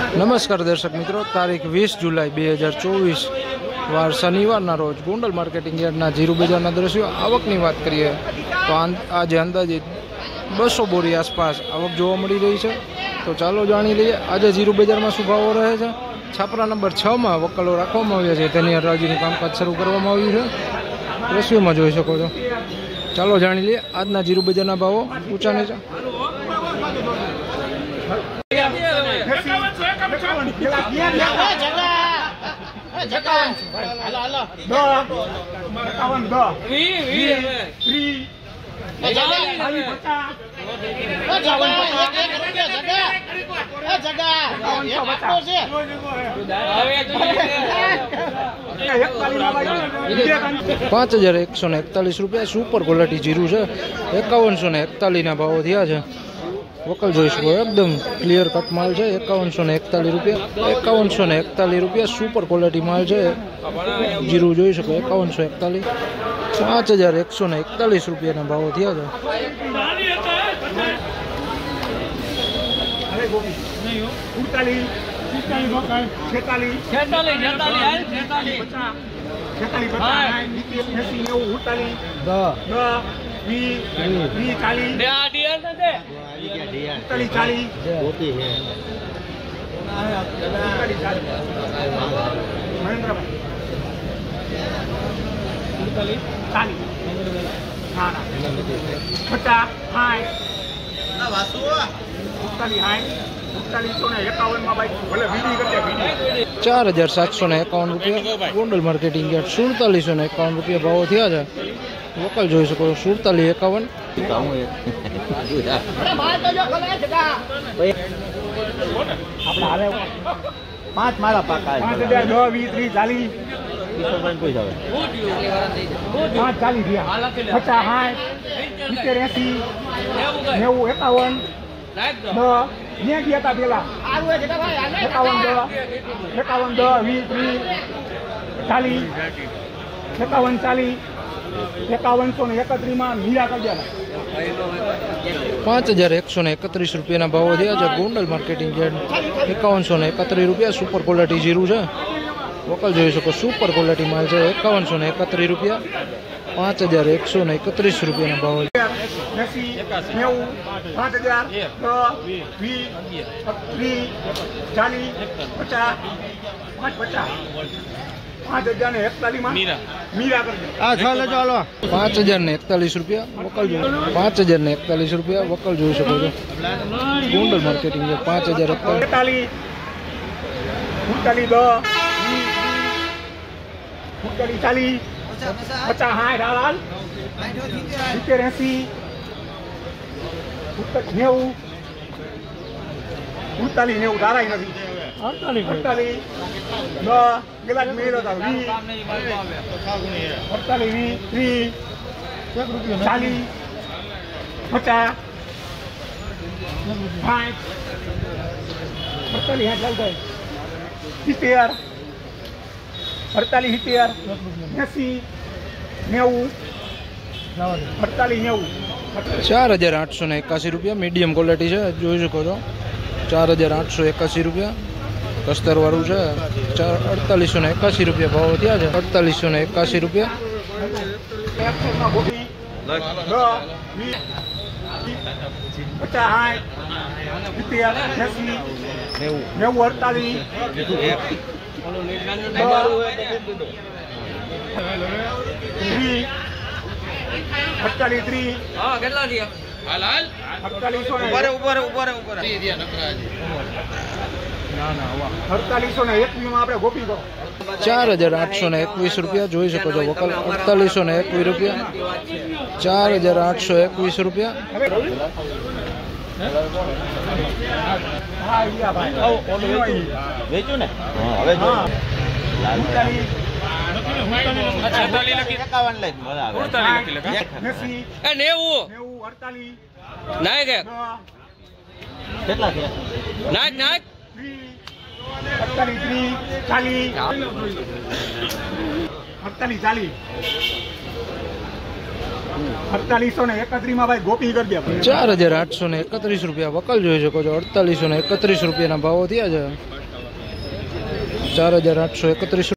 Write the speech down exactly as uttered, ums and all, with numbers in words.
નમસ્કાર દર્શક મિત્રો, તારીખ વીસ જુલાઈ બે હજાર ચોવીસ વાર શનિવારના રોજ ગોંડલ માર્કેટિંગ યાર્ડના જીરુ બજારના દ્રશ્યો. આવકની વાત કરીએ તો આજે અંદાજિત બસો બોરી આસપાસ આવક જોવા મળી રહી છે. તો ચાલો જાણી લઈએ આજે જીરુ બજારમાં શું ભાવો રહે છે. છાપરા નંબર છ માં વકલો રાખવામાં આવ્યા છે, તેની હરાજીનું કામકાજ શરૂ કરવામાં આવ્યું છે. દ્રશ્યોમાં જોઈ શકો છો. ચાલો જાણી લઈએ આજના જીરુ બજારના ભાવો ઊંચા નીચા. પાંચ હજાર એકસો ને એકતાલીસ રૂપિયા સુપર ક્વોલિટી જીરું છે. એકાવનસો ને એકતાલીસ ના ભાવો થયા છે. વકલ જોઈ શકો, એકદમ ક્લિયર કટ માલ છે. એકાવનસો ને એકતાલીસ રૂપિયા એકાવનસો ને એકતાલીસ રૂપિયા સુપર ક્વોલિટી માલ છે. જીરું જોઈ શકો એકાવનસો એકતાલીસ. પાંચ હજાર એકસો ને એકતાલીસ રૂપિયાના ભાવો થયા છે. ચાર હજાર સાતસો ને એકાવન રૂપિયા ગોંડલ માર્કેટિંગ યાર્ડ. સુડતાલીસો ને એકાવન રૂપિયા ભાવો થયા છે. વકલ જોઈ શકો સુડતાલીસ એકાવન. પાંચ માળા પાકા પાંચ હજાર દસ વીસ ત્રીસ ચાલીસ પાંચ ચાલીસ પચાસ સાઠ સિત્તેર એસી નેવું એકાવન દસ ગયા હતા પેલા એકાવન દસ એકાવન દસ વીસ ત્રીસ ચાલીસ એકાવન ચાલીસ એકાવનસો ને એકત્રીસ માં મીરા કરી દેલા. પાંચ હજાર એકસો ને એકત્રીસ રૂપિયાના ભાવો થયા છે. ગોંડલ માર્કેટિંગ યાર્ડ એકાવનસો ને એકત્રીસ રૂપિયા સુપર ક્વોલિટી જીરું છે. વકલ જોઈ શકો સુપર ક્વોલિટી માલ છે. એકાવનસો ને એકત્રીસ રૂપિયા પાંચ હજાર એકસો ને એકત્રીસ રૂપિયાના ભાવો. પાંચ હજાર વીસ ત્રીસ ચાલીસ પચાસ પાંચ પચાસ પાંચ હજાર ને એકતાલીસ માં મીરા પાંચ હજાર ને એકતાલીસ રૂપિયા વકલ જોઈ પાંચ હજાર ને એકતાલીસ રૂપિયા વકલ જોઈ શકો છો. ગોંડલ માર્કેટિંગ પાંચ હજાર એકતાલીસ ઉનતાલીસ દસ ઉનતાલીસ ચાલીસ પચાસ સાઠ હાલ સિત્તેર એસી નેવું ઉનતાલીસ નેવું ધારાય નથી. અડતાલીસ દસ ગેલા મેળો હતા વીસ અડતાલીસ વીસ ત્રીસ ચાલીસ પચાસ સાઠ અડતાલીસ સાઠ ચાલતા સિત્તેર અડતાલીસ સિત્તેર એસી નેવું અડતાલીસ નેવું. ચાર હજાર આઠસો ને એકાસી રૂપિયા મીડિયમ ક્વોલિટી છે. જોઈ શકો છો ચાર હજાર આઠસો એકાસી રૂપિયા કસ્તર વાળું છે. ચાર અડતાલીસો ને એકાસી રૂપિયા ભાવ થયા છે. અડતાલીસો ને એકાસી રૂપિયા. પચાસ નેવું અડતાલીસ અડતાલીસ ત્રીસ અડતાલીસો ને એકવીસ માં આપણે ગોપી ગયો. ચાર હજાર આઠસો ને એકવીસ રૂપિયા જોઈ શકો છો. વકલ અડતાલીસો ને એકવીસ રૂપિયા ચાર હજાર આઠસો એકવીસ રૂપિયા. વેચ્યું ને અડતાલીસ ચાલીસ અડતાલીસો ને એકત્રીસ માં ભાઈ ગોપી કરી દે. ચાર હજાર આઠસો ને એકત્રીસ રૂપિયા વકલ જોઈ શકો છો. અડતાલીસો ને એકત્રીસ રૂપિયાના ભાવો થયા છે. ચાર હજાર આઠસો એકત્રીસ